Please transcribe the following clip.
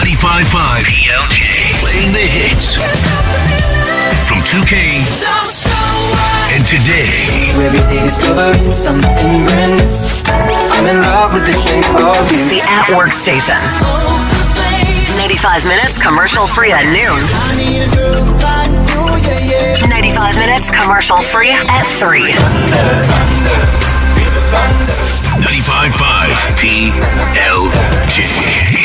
95.5 PLJ. Playing the hits from 2K and today. Every day discovering something brand new. I'm in love with the shape of you. The At Work Station. 95 minutes commercial free at noon. 95 minutes commercial free at 3. 95.5 PLJ.